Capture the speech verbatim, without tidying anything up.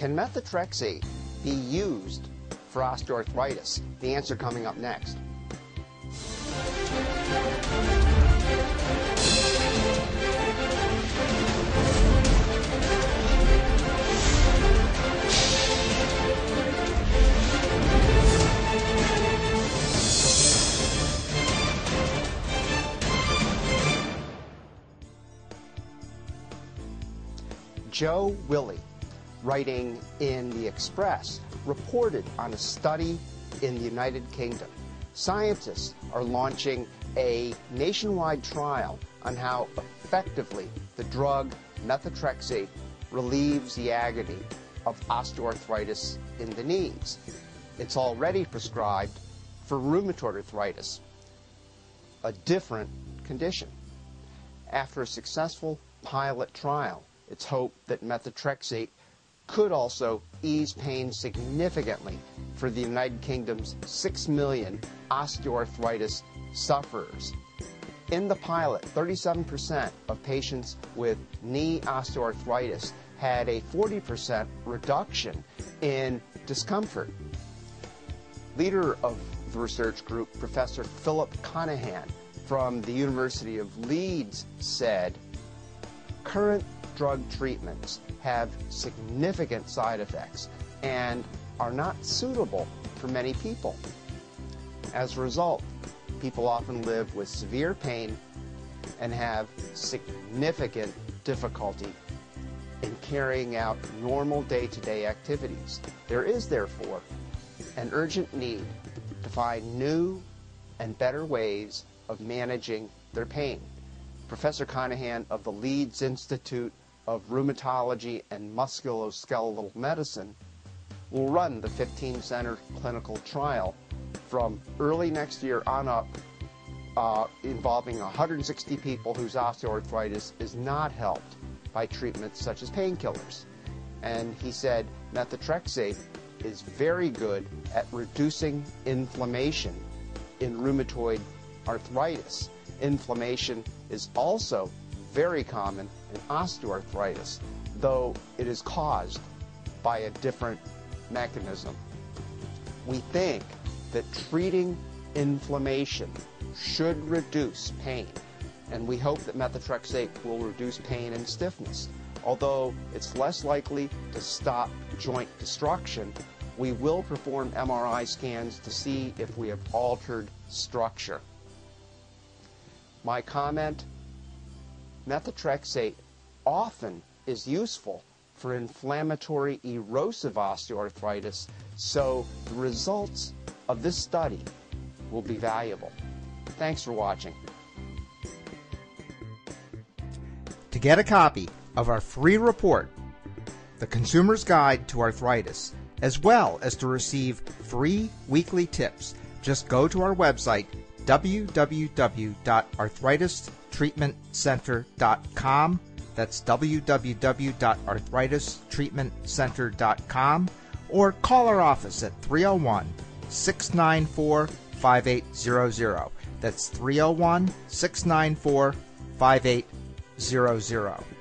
Can methotrexate be used for osteoarthritis? The answer coming up next. Joe Willey, writing in the Express, reported on a study in the United Kingdom. Scientists are launching a nationwide trial on how effectively the drug methotrexate relieves the agony of osteoarthritis in the knees. It's already prescribed for rheumatoid arthritis, a different condition. After a successful pilot trial, it's hoped that methotrexate could also ease pain significantly for the United Kingdom's six million osteoarthritis sufferers. In the pilot, thirty-seven percent of patients with knee osteoarthritis had a forty percent reduction in discomfort. Leader of the research group, Professor Philip Conaghan from the University of Leeds, said, "Current drug treatments have significant side effects and are not suitable for many people. As a result, people often live with severe pain and have significant difficulty in carrying out normal day-to-day activities. There is, therefore, an urgent need to find new and better ways of managing their pain." Professor Conaghan of the Leeds Institute of Rheumatology and Musculoskeletal Medicine will run the fifteen center clinical trial from early next year on up, uh, involving one hundred sixty people whose osteoarthritis is not helped by treatments such as painkillers. And he said methotrexate is very good at reducing inflammation in rheumatoid arthritis. Inflammation is also very common in osteoarthritis, though it is caused by a different mechanism. We think that treating inflammation should reduce pain, and we hope that methotrexate will reduce pain and stiffness. Although it's less likely to stop joint destruction, we will perform M R I scans to see if we have altered structure. My comment: methotrexate often is useful for inflammatory erosive osteoarthritis, so the results of this study will be valuable. Thanks for watching. To get a copy of our free report, The Consumer's Guide to Arthritis, as well as to receive free weekly tips, just go to our website, w w w dot arthritis treatment center dot com. That's w w w dot arthritis treatment center dot com, or call our office at three oh one, six nine four, five eight zero zero. That's three oh one, six nine four, five eight zero zero.